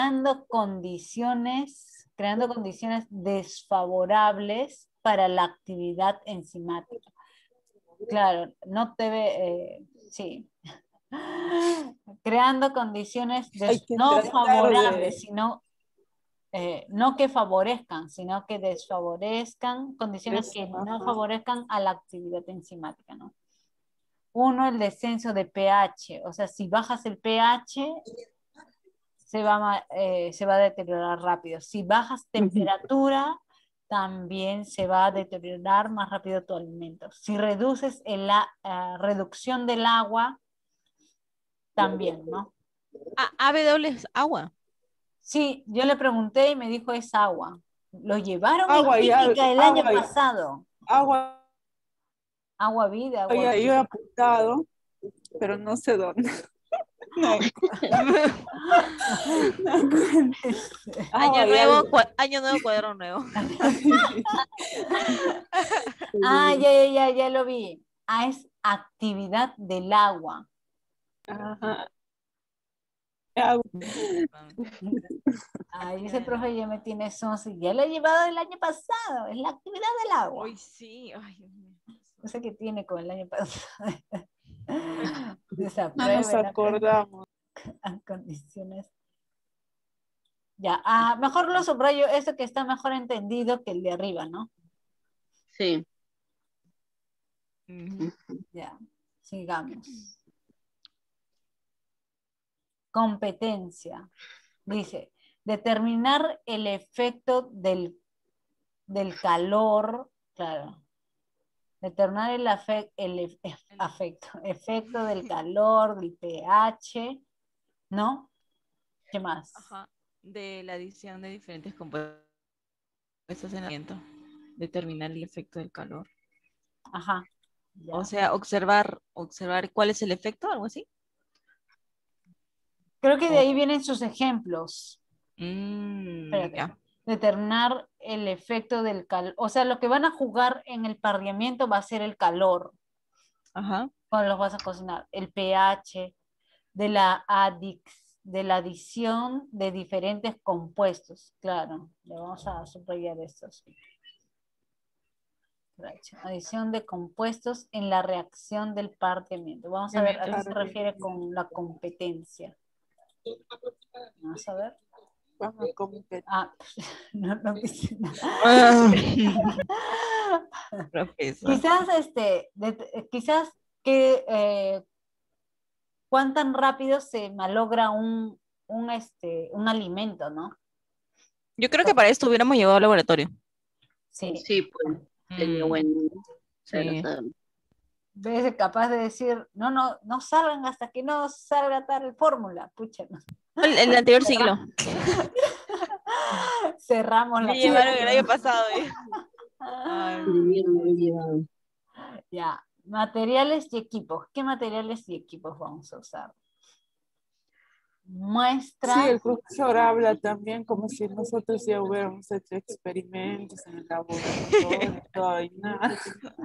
creando condiciones desfavorables para la actividad enzimática. Claro, no debe, sí. Creando condiciones
Hay que
no
tratar
favorables, sino no que favorezcan, sino que desfavorezcan, condiciones que no
Ajá.
favorezcan a la actividad enzimática, ¿no? Uno, el descenso de pH, o sea, si bajas el pH, se va a deteriorar rápido. Si bajas temperatura, también se va a deteriorar más rápido tu alimento. Si reduces la reducción del agua, también, ¿no?
AW es agua.
Sí, yo le pregunté y me dijo es agua. Lo llevaron en
Agua y
química el año
agua,
pasado.
agua,
Agua vida, agua
ya yo he
vida.
apuntado, pero no sé dónde. No,
Año
agua y
nuevo,
algo.
año nuevo, cuadro nuevo.
Ya lo vi. Ah, es actividad del agua.
Ajá. Agua.
Ay, ese profe ya me tiene sonso. Ya lo he llevado el año pasado. Es la actividad del agua.
Uy, sí. Ay, Dios mío.
No sé qué tiene con el año pasado.
No nos
Desaprueben
acordamos.
a condiciones. Ya, mejor lo subrayo, eso que está mejor entendido que el de arriba, ¿no?
Sí.
Ujú.
Ya, sigamos. Competencia. Dice, determinar el efecto del calor, claro. Determinar efecto del calor, del pH, ¿no? ¿Qué más?
Ajá. De la adición de diferentes compuestos en el aliento. Determinar el efecto del calor.
Ajá. Ya.
O sea, observar cuál es el efecto, algo así.
Creo que de ahí vienen sus ejemplos. Espérate.
Ya.
Determinar el efecto del calor. O sea, lo que van a jugar en el parrillamiento va a ser el calor
Ajá.
cuando los vas a cocinar. El pH, de la adición de diferentes compuestos. Claro, le vamos a subrayar estos. Adición de compuestos en la reacción del parrillamiento. Vamos a ver a qué se refiere con la competencia. Vamos a ver.
Vamos a competir.
No dice nada.
Profesor.
Quizás que cuán tan rápido se malogra un alimento, ¿no?
Yo creo que para esto hubiéramos llevado al laboratorio.
Sí.
Sí, pues. Sería bueno.
Sí.
Ves capaz de decir, no salgan hasta que no salga tal fórmula. Pucha, no.
El anterior siglo.
Cerramos
Me
la
llevaron el año pasado.
Debieron haber llevado.
Ya, materiales y equipos. ¿Qué materiales y equipos vamos a usar? Muestra.
Sí, el profesor habla también como si nosotros ya hubiéramos hecho experimentos en el laboratorio, todo y nada.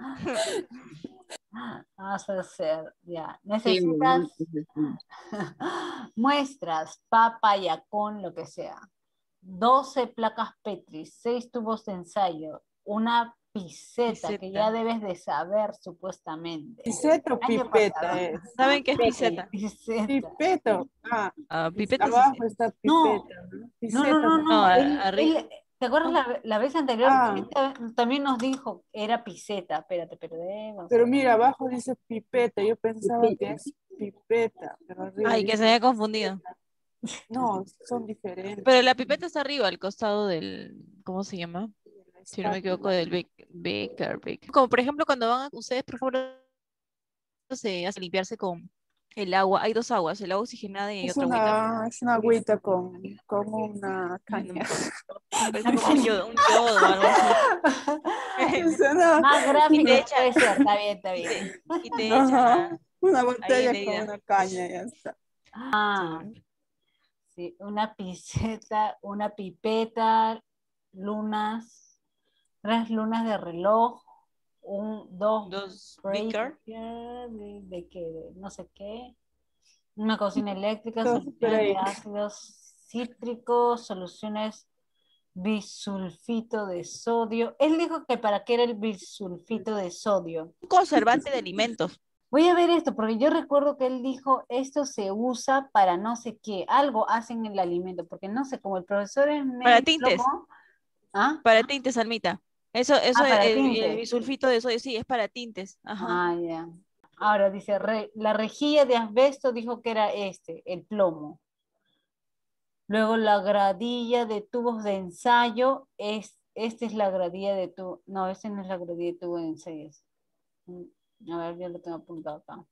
Vamos a hacer, ya.
Sí,
Necesitas
sí.
muestras, papa, yacón, lo que sea. 12 placas Petri, 6 tubos de ensayo, una piseta que ya debes de saber supuestamente.
¿Piseta o
Año
pipeta
pasado.
es?
¿Saben qué es piseta?
Piseta.
Pipeta.
Pipeta sí
Abajo
sé.
está
No.
pipeta.
No, arriba.
¿Te acuerdas la vez anterior?
Ah.
Él también nos dijo era piseta. Espérate,
pero mira, abajo dice pipeta. Yo pensaba que es pipeta. Pero arriba
Ay, que
dice
se haya confundido.
no, son diferentes.
Pero la pipeta está arriba, al costado del, ¿cómo se llama? Si no me equivoco, del beaker. Como por ejemplo cuando van ustedes, por ejemplo, se hace limpiarse con el agua. Hay dos aguas, el agua oxigenada y hay otra agüita.
Es una agüita con una
Ay, no me
caña.
acuerdo. Me parece como un yodo o algo así.
Más
Y
gráfico
te
no
echa,
puede ser, está bien, está
y
bien.
te echan
Ajá, una
ahí en
botella
la
con
herida.
una caña, ya está.
Ah, sí, una piseta, una pipeta, lunas, 3 lunas de reloj, dos
Dos
breakers
Vicar.
de qué, de no sé qué, una cocina eléctrica,
Dos
soluciones de
break.
ácidos cítricos, soluciones bisulfito de sodio. Él dijo que para qué era el bisulfito de sodio.
Un conservante de alimentos.
Voy a ver esto, porque yo recuerdo que él dijo, esto se usa para no sé qué, algo hacen en el alimento, porque no sé, como el profesor es
Para
medio
tintes.
loco. ¿Ah?
Para tintes, Almita. Eso,
Para
el
tintes.
bisulfito de sodio, sí, es para tintes. Ajá.
Ah, ya. Ahora dice, la rejilla de asbesto dijo que era el plomo. Luego la gradilla de tubos de ensayo, esta es la gradilla de tubo, no, esta no es la gradilla de tubo de ensayo. A ver, yo lo tengo apuntado acá.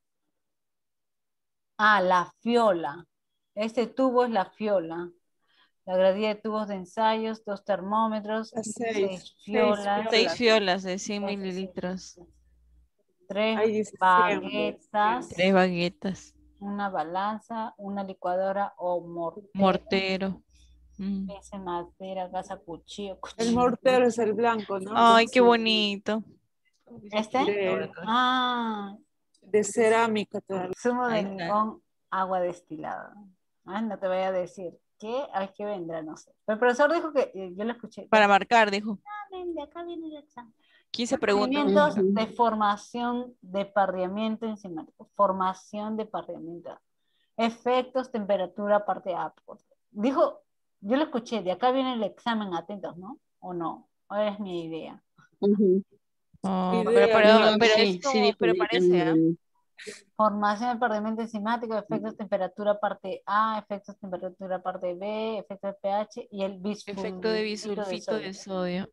Ah, la fiola. Este tubo es la fiola. La gradilla de tubos de ensayos, 2 termómetros,
Las
6
seis
fiolas,
6
fiolas.
fiolas de 100
12
mililitros.
3
Ahí dice 100.
baguetas,
3 baguetas.
una balanza, una licuadora o mortero,
Mortero. Mm.
piensa en madera, gasa, cuchillo,
El
cuchillo.
mortero es el blanco, ¿no?
Ay, qué bonito.
¿Este? Ah,
De cerámica todavía.
zumo de
Ahí está.
limón, agua destilada. Ay, no te voy a decir qué, ay, qué vendrá, no sé. Pero el profesor dijo que, yo lo escuché.
Para marcar, dijo.
De acá viene el examen.
15 preguntas.
Procedimientos de formación de pardeamiento enzimático. Formación de pardeamiento. Efectos, temperatura, parte A. Dijo, yo lo escuché, de acá viene el examen, atentos, ¿no? ¿O no? ¿O es mi idea?
Ujú.
Oh,
Idea,
No,
pero es
sí, sí
como,
dijo
pero
ahí
parece, ¿ah?
también.
Formación de pardeamiento enzimático, efectos, temperatura, parte A, efectos, temperatura, parte B, efectos de pH y el
Efecto de
bisulfito de
bisulfito
sodio.
de sodio.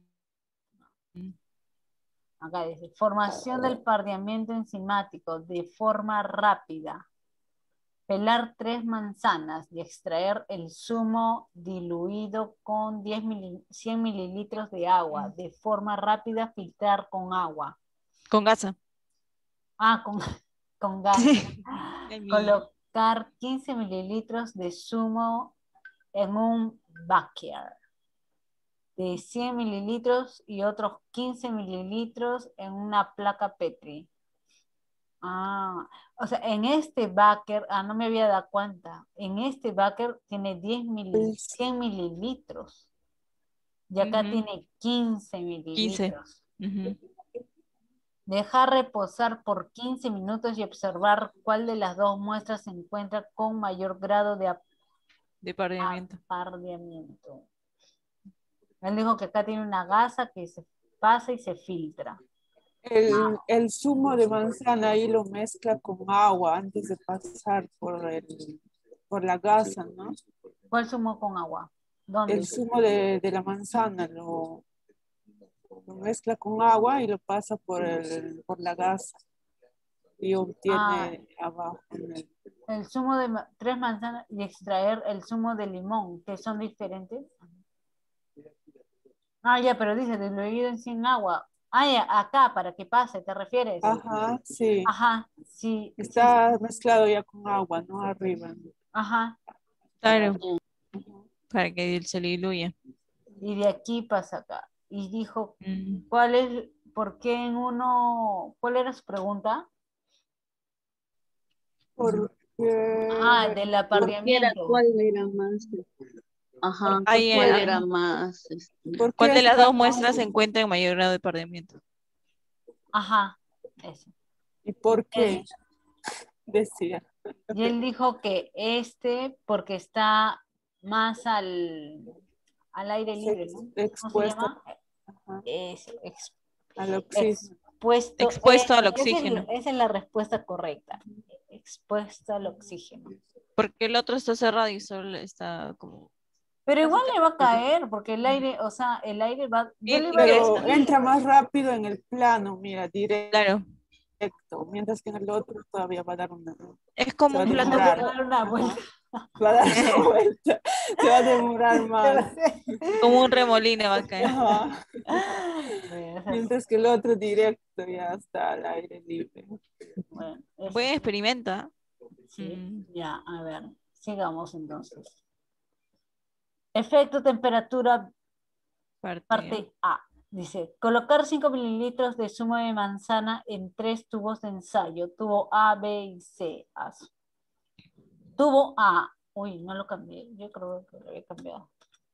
Acá dice, formación del pardeamiento enzimático de forma rápida. Pelar 3 manzanas y extraer el zumo diluido con 100 mililitros de agua. De forma rápida, filtrar con agua.
Con gasa.
Ah, con gas.
Ay,
Colocar 15 mililitros de zumo en un backyard de 100 mililitros y otros 15 mililitros en una placa Petri. Ah, o sea, en este backer, no me había dado cuenta, en este backer tiene 100 mililitros y acá
Ujú.
tiene 15
15.
mililitros.
Ujú.
Dejar reposar por 15 minutos y observar cuál de las dos muestras se encuentra con mayor grado de
De pardeamiento.
apardeamiento. Él dijo que acá tiene una gasa que se pasa y se filtra.
El zumo de manzana ahí lo mezcla con agua antes de pasar por la gasa, ¿no?
¿Cuál zumo con agua? ¿Dónde?
El zumo de la manzana lo mezcla con agua y lo pasa por la gasa y obtiene abajo.
El zumo de 3 manzanas y extraer el zumo de limón, que son diferentes. Ya, pero dice diluido en agua. Ya, acá, para que pase, ¿te refieres?
Ajá, sí.
Ajá, sí.
Está mezclado ya con agua, ¿no? Arriba.
Ajá.
Claro. Para que se diluya.
Y de aquí pasa acá. Y dijo,
Mm.
¿por qué en uno, cuál era su pregunta?
Porque
Del apareamiento.
¿Cuál era más? Ajá,
Ahí,
¿cuál era más?
¿Cuál de las dos
está
muestras se encuentra en mayor grado de pardeamiento?
Ajá, eso.
¿Y por qué? Decía.
Y él dijo que porque está más al aire libre, ¿no? ¿Cómo se
Expuesto,
llama?
ajá,
Eso,
al oxígeno.
Expuesto al oxígeno.
Esa es la respuesta correcta. Expuesto al oxígeno.
Porque el otro está cerrado y solo está como...
Pero igual le va a caer, porque el aire, o sea, el aire va... Yo le iba a
Pero
decir,
entra más rápido en el plano, mira, directo.
Claro.
directo, mientras que en el otro todavía va a dar una,
Es como
se va a
un plato
demorar.
Dar una vuelta.
Va a dar una vuelta, se va a demorar más.
como un remolino va a caer.
Ajá.
Bueno,
Mientras que el otro directo ya está al aire libre.
bueno, eso
Buen
sí.
experimento. ¿Ah?
Sí, ya, a ver, sigamos entonces. Efecto temperatura, parte A. Dice, colocar 5 mililitros de zumo de manzana en 3 tubos de ensayo. Tubo A, B y C. Tubo A. Uy, no lo cambié. Yo creo que lo había cambiado.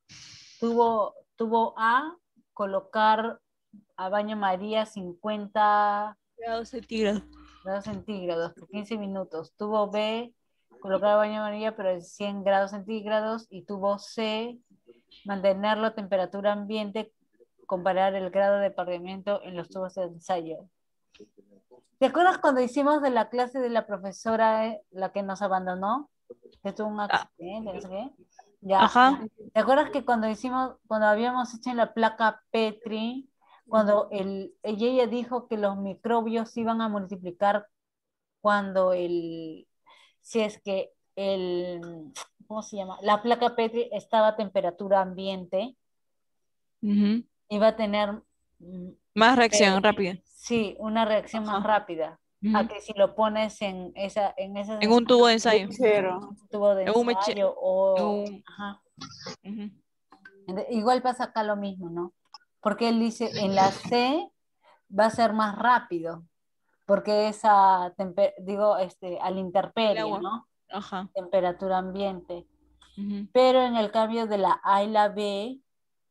Tubo A, colocar a baño María 50
Grados centígrados.
grados centígrados por 15 minutos. Tubo B, colocar a baño María pero en 100 grados centígrados. Y tubo C, mantenerlo a temperatura ambiente, comparar el grado de apareamiento en los tubos de ensayo. ¿Te acuerdas cuando hicimos de la clase de la profesora, la que nos abandonó? Que tuvo un accidente, no sé qué. Ya.
Ajá.
¿Te acuerdas que cuando habíamos hecho en la placa Petri, cuando ella dijo que los microbios iban a multiplicar cuando si es que ¿cómo se llama? La placa Petri estaba a temperatura ambiente,
Ujú.
iba a tener, mm,
Más reacción rápida.
sí, una reacción más
Ajá.
rápida, a
Ujú.
que si lo pones en esas
En un tubo de ensayo.
Cero.
tubo de
En un meche-
ensayo
en
o...
un-
Ajá.
Ujú.
Igual pasa acá lo mismo, ¿no? Porque él dice, en la C va a ser más rápido, porque es al
El
intemperie,
agua.
¿no?
Ajá.
Temperatura ambiente.
Ujú.
Pero en el cambio de la A y la B,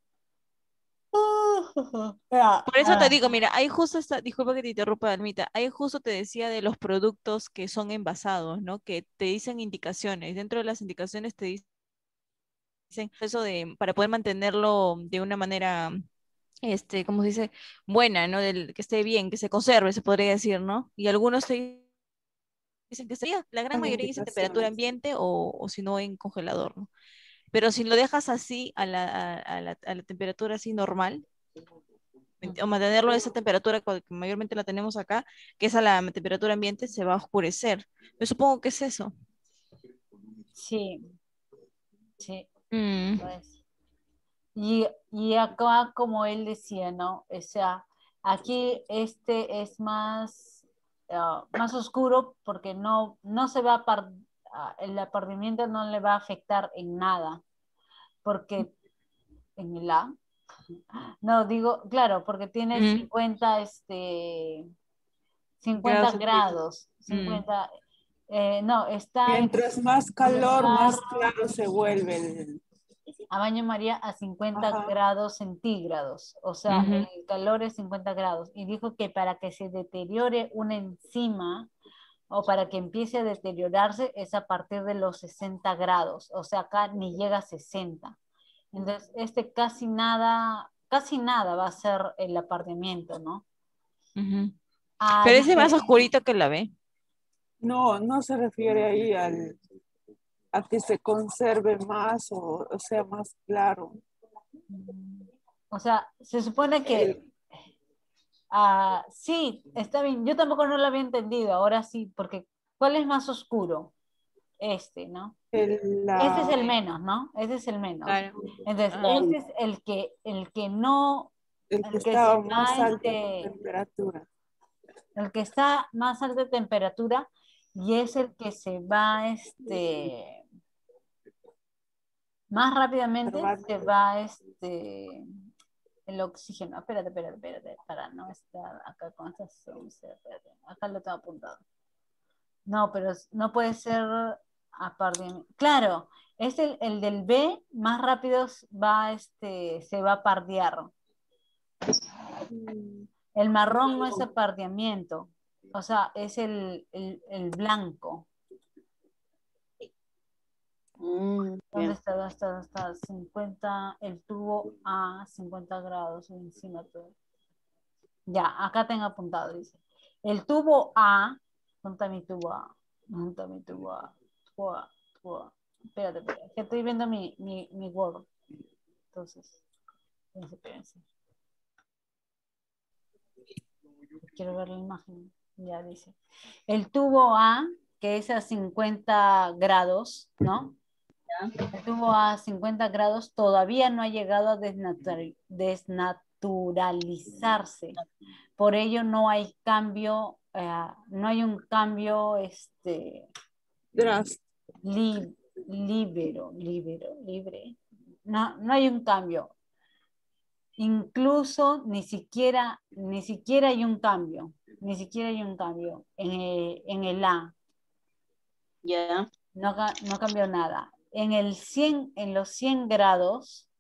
ah,
Por eso te
ah,
digo, mira, ahí justo está, disculpa que te interrumpa, Almita, ahí justo te decía de los productos que son envasados, ¿no? Que te dicen indicaciones. Dentro de las indicaciones te dicen eso para poder mantenerlo de una manera, ¿cómo se dice? Buena, ¿no? Que esté bien, que se conserve, se podría decir, ¿no? Y algunos te dicen que sería, la gran
Son
mayoría dice temperatura
indicaciones.
ambiente o si no en congelador, ¿no? Pero si lo dejas así a la temperatura así normal, o mantenerlo a esa temperatura que mayormente la tenemos acá, que es a la temperatura ambiente, se va a oscurecer. Yo supongo que es eso.
sí, sí,
Mm,
pues. Y acá, como él decía, ¿no? O sea, aquí este es más oscuro porque no se va el apartamiento no le va a afectar en nada, porque en el A, no digo, claro, porque tiene
mm,
50
grados centígrados.
grados,
Mm,
50, no, está en
Mientras más calor,
colocar
más claro se vuelve
a baño María a 50
Ajá.
grados centígrados, o sea,
ujú,
el calor es 50 grados. Y dijo que para que se deteriore una enzima o para que empiece a deteriorarse es a partir de los 60 grados, o sea, acá ni llega a 60. Entonces, casi nada va a ser el apartamiento, ¿no?
ujú.
Ah,
Pero ese más
dice,
oscurito que la ve.
No, no se refiere ahí a que se conserve más o sea más claro.
o sea, se supone que
El,
sí, está bien. Yo tampoco no lo había entendido, ahora sí, porque ¿cuál es más oscuro? ¿No? Ese es
la,
el menos, ¿no? Ese es el menos.
Claro.
Entonces,
Ajá.
este es el que no,
el que
el que se
estaba más
va,
alta en temperatura.
el que está más alta de temperatura y es el que se va, más rápidamente se
Probablemente.
va, el oxígeno. Espérate, para no estar acá con estas, espérate, acá lo tengo apuntado. No, pero no puede ser apardeamiento. Claro, es el del B, más rápido se va a pardear.
Mm,
El marrón no es apardeamiento, o sea, es el blanco. ¿Dónde
Ya.
está? ¿Dónde está? ¿Dónde está? 50, el tubo a 50 grados encima todo. Ya, acá tengo apuntado, dice. El tubo A, ¿dónde está mi tubo A? ¿Dónde está mi tubo A? Tubo A, tubo A. Espérate, que estoy viendo mi Word. Entonces, espérense. Quiero ver la imagen. Ya dice. El tubo A, que es a 50 grados, ¿no? El tubo a 50 grados todavía no ha llegado a desnaturalizarse. Por ello no hay cambio, no hay un cambio
Drástico.
libre. No, no hay un cambio. Incluso ni siquiera hay un cambio. Ni siquiera hay un cambio en el A.
Ya.
No cambió nada. En los 100 grados,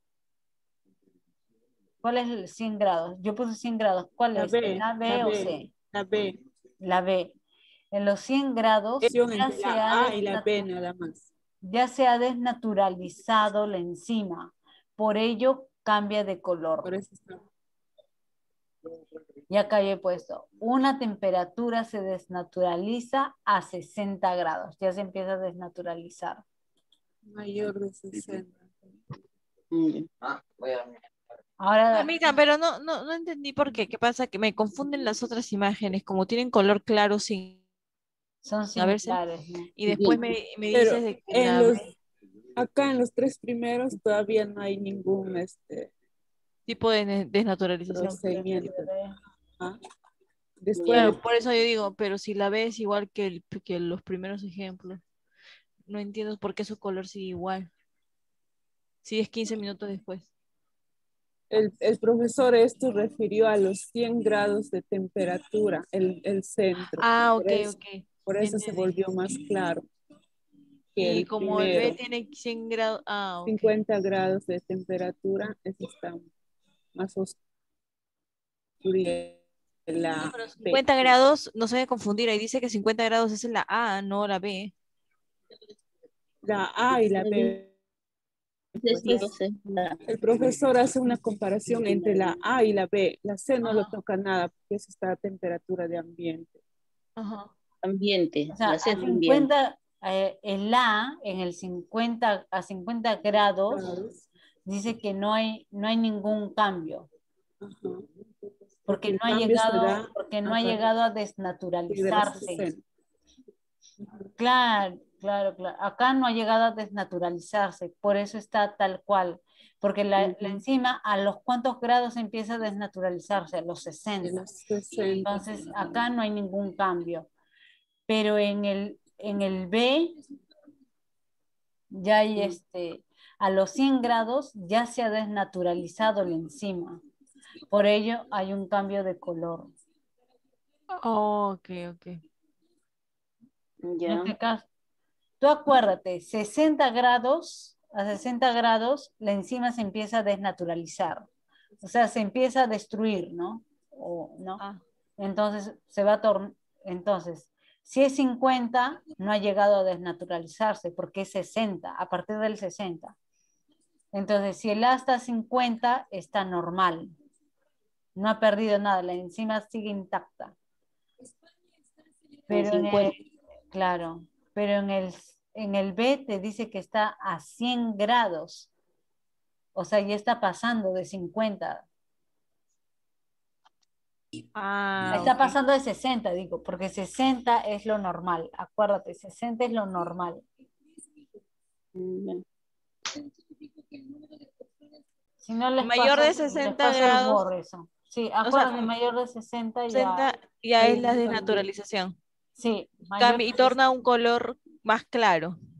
¿cuál es el 100 grados? Yo puse 100 grados. ¿Cuál
La
es?
B,
¿La B o C?
la B.
La B. En los 100 grados
Opción entre la A y la B nada más.
ya se ha desnaturalizado la enzima. Por ello cambia de color.
Por eso está.
Y acá yo he puesto, una temperatura se desnaturaliza a 60 grados. Ya se empieza a desnaturalizar.
Mayor de 60.
Ahora,
Amiga, pero no entendí por qué. ¿Qué pasa? Que me confunden las otras imágenes, como tienen color claro sin
son
a verse,
similares, ¿no?
y después me
Pero
dices de que
acá en los 3 primeros todavía no hay ningún
tipo de desnaturalización.
procedimiento. ¿Ah? Después,
Claro, por eso yo digo, pero si la ves igual que los primeros ejemplos, no entiendo por qué su color sigue igual. Si es 15 minutos después.
el profesor esto refirió a los 100 grados de temperatura, el centro.
Ah,
Por
ok,
eso,
ok.
por eso se
Entendí.
volvió más claro que
Y
el
como el B
primero.
tiene 100 grados, ah, ok.
50 grados de temperatura, eso está más oscuro. La
Pero
B.
50 grados, no se debe confundir, ahí dice que 50 grados es la A, no la B.
La A y la B.
Sí, yo sé.
El profesor hace una comparación entre la A y la B. La C no lo toca nada porque eso está a temperatura de ambiente.
Ajá.
Ambiente.
O sea,
La C es ambiente.
el A en el 50, a 50 grados
Grados.
dice que no hay ningún cambio,
Ajá.
porque
el
no ha
cambio se
llegado,
da
porque no
a
ha
partir
llegado a
de los
desnaturalizarse.
60.
Claro. Acá no ha llegado a desnaturalizarse, por eso está tal cual. Porque la enzima, ¿a los cuántos grados empieza a desnaturalizarse? A los
De
60.
los 60.
Entonces, acá no hay ningún cambio. Pero en el B, ya hay a los 100 grados ya se ha desnaturalizado la enzima. Por ello, hay un cambio de color.
Oh, ok, ok.
En
Ya.
este caso, tú acuérdate, a 60 grados, la enzima se empieza a desnaturalizar. O sea, se empieza a destruir, ¿no? ¿No?
Ah,
Entonces, entonces, si es 50, no ha llegado a desnaturalizarse porque es 60, a partir del 60. Entonces, si el A está 50, está normal. No ha perdido nada, la enzima sigue intacta. Pero claro, pero en el B te dice que está a 100 grados. O sea, ya está pasando de 50. Está
ok.
pasando de 60, digo, porque 60 es lo normal. Acuérdate, 60 es lo normal. Si no les
Mayor de
les
60
paso el
grados,
Word eso. Sí,
o sea,
acuérdate, mayor de 60 ya.
60 ya
Ahí
es la
está.
desnaturalización.
Sí, mayor
Cambia y
de
torna un color más claro.